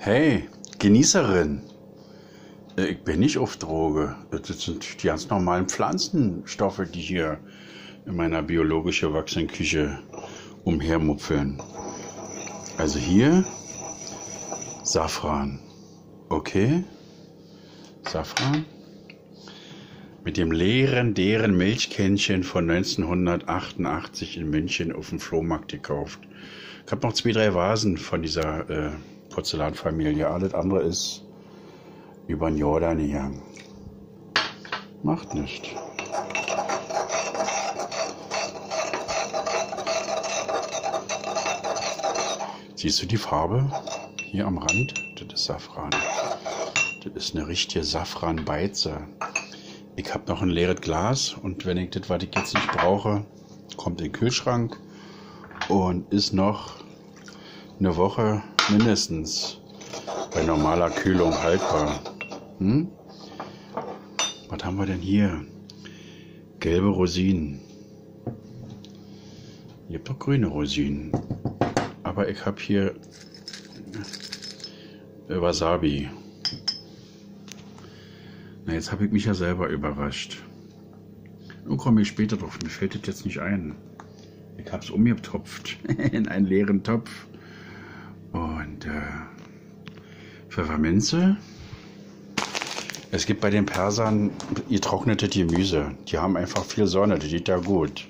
Hey, Genießerin, ich bin nicht auf Droge. Das sind die ganz normalen Pflanzenstoffe, die hier in meiner biologisch erwachsenen Küche umhermupfeln. Also hier Safran. Okay, Safran. Mit dem legendären Milchkännchen von 1988 in München auf dem Flohmarkt gekauft. Ich habe noch 2, 3 Vasen von dieser Porzellanfamilie. Alles andere ist über den Jordan gegangen. Macht nichts. Siehst du die Farbe hier am Rand? Das ist Safran. Das ist eine richtige Safranbeize. Ich habe noch ein leeres Glas und wenn ich das, was ich jetzt nicht brauche, kommt in den Kühlschrank und ist noch eine Woche mindestens bei normaler Kühlung haltbar. Was haben wir denn hier? Gelbe Rosinen. Ihr habt doch grüne Rosinen. Aber ich habe hier Wasabi. Na, jetzt habe ich mich ja selber überrascht. Nun komme ich später drauf. Mir fällt das jetzt nicht ein. Ich habe es umgetopft in einen leeren Topf. Und Pfefferminze. Es gibt bei den Persern getrocknetes Gemüse. Die haben einfach viel Sonne, das geht da gut.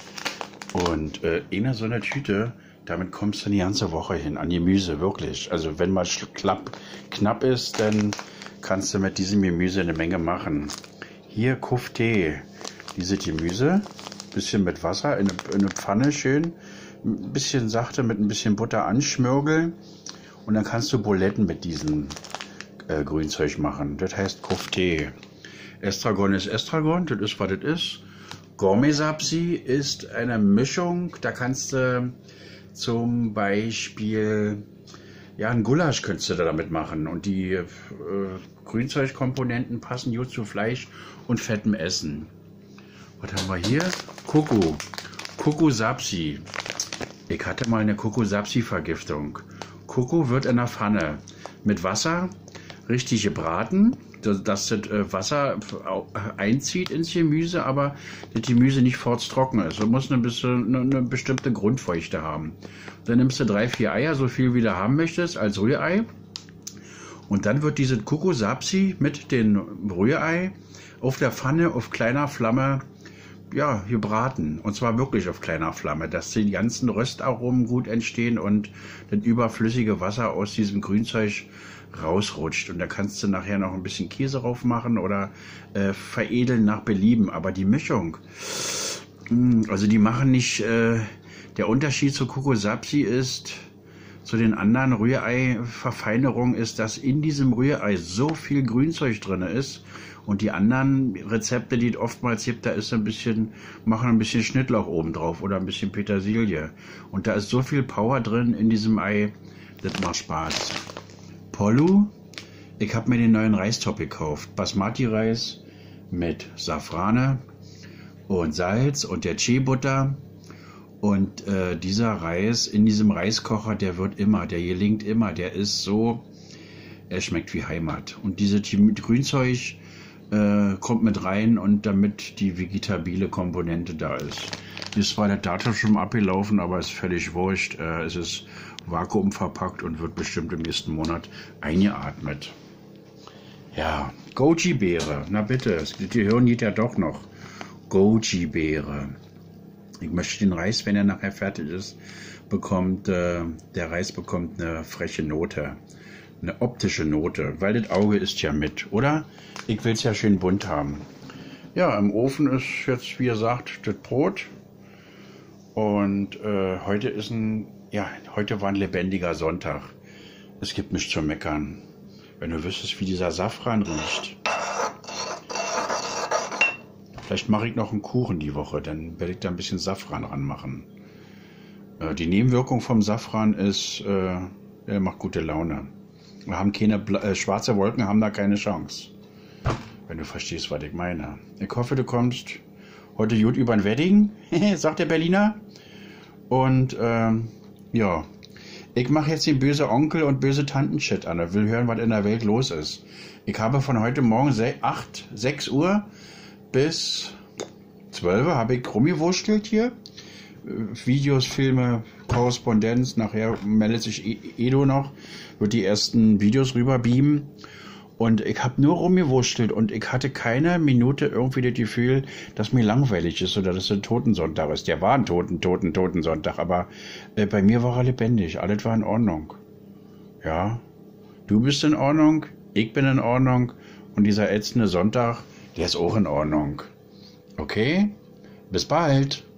Und in so einer Tüte, damit kommst du die ganze Woche hin an Gemüse, wirklich. Also wenn mal knapp ist, dann kannst du mit diesem Gemüse eine Menge machen. Hier Kofte, dieses Gemüse, bisschen mit Wasser in eine Pfanne schön, ein bisschen sachte mit ein bisschen Butter anschmirgeln und dann kannst du Buletten mit diesem Grünzeug machen. Das heißt Kofte. Estragon ist Estragon, das ist was das ist. Gourmet-Sapsi ist eine Mischung, da kannst du zum Beispiel ein Gulasch könntest du damit machen und die Grünzeugkomponenten passen gut zu Fleisch und fettem Essen. Was haben wir hier? Coco-Sapsi. Ich hatte mal eine Coco-Sapsi-Vergiftung. Coco wird in der Pfanne mit Wasser richtig gebraten, dass das Wasser einzieht ins Gemüse, aber das Gemüse nicht trocken ist. Du musst eine bestimmte Grundfeuchte haben. Dann nimmst du 3, 4 Eier, so viel wie du haben möchtest, als Rührei. Und dann wird diese Coco-Sapsi mit dem Rührei auf der Pfanne auf kleiner Flamme gebraten. Und zwar wirklich auf kleiner Flamme, dass die ganzen Röstaromen gut entstehen und das überflüssige Wasser aus diesem Grünzeug rausrutscht. Und da kannst du nachher noch ein bisschen Käse drauf machen oder veredeln nach Belieben. Aber die Mischung, also die machen nicht, der Unterschied zu Coco-Sapsi ist, zu den anderen Rührei-Verfeinerungen ist, dass in diesem Rührei so viel Grünzeug drin ist und die anderen Rezepte, die es oftmals gibt, da ist machen ein bisschen Schnittlauch oben drauf oder ein bisschen Petersilie. Und da ist so viel Power drin in diesem Ei, das macht Spaß. Pollu, ich habe mir den neuen Reistopf gekauft. Basmati-Reis mit Safrane und Salz und der Chee-Butter. Und dieser Reis in diesem Reiskocher, der gelingt immer, der ist so, er schmeckt wie Heimat. Und dieses Grünzeug kommt mit rein und damit die vegetabile Komponente da ist. Ist zwar der Datum schon abgelaufen, aber ist völlig wurscht. Es ist vakuumverpackt und wird bestimmt im nächsten Monat eingeatmet. Ja, Goji-Beere, na bitte, das Gehirn geht ja doch noch. Goji-Beere. Ich möchte den Reis, wenn er nachher fertig ist, der Reis bekommt eine freche Note, eine optische Note, weil das Auge isst ja mit, oder? Ich will es ja schön bunt haben. Ja, im Ofen ist jetzt, wie gesagt, das Brot und heute war ein lebendiger Sonntag. Es gibt nichts zu meckern. Wenn du wüsstest, wie dieser Safran riecht. Vielleicht mache ich noch einen Kuchen die Woche, dann werde ich da ein bisschen Safran ranmachen. Die Nebenwirkung vom Safran ist, er macht gute Laune. Wir haben schwarze Wolken haben da keine Chance. Wenn du verstehst, was ich meine. Ich hoffe, du kommst heute gut über ein Wedding, sagt der Berliner. Und Ich mache jetzt den böse Onkel und böse Tanten-Shit an. Ich will hören, was in der Welt los ist. Ich habe von heute Morgen 6 Uhr bis 12 Uhr habe ich rumgewurschtelt hier. Videos, Filme, Korrespondenz. Nachher meldet sich Edo noch, wird die ersten Videos rüber beamen. Und ich habe nur rumgewurschtelt und ich hatte keine Minute irgendwie das Gefühl, dass mir langweilig ist oder dass es ein Totensonntag ist. Der war ein Totensonntag, aber bei mir war er lebendig. Alles war in Ordnung. Ja, du bist in Ordnung, ich bin in Ordnung und dieser ätzende Sonntag, der ist auch in Ordnung. Okay, bis bald.